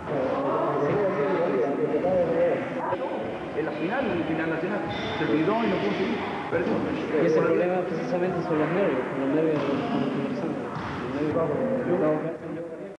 En la final nacional se olvidó y no pudo seguir. Perdió. Y ese problema precisamente son los nervios que estamos conversando. Los nervios,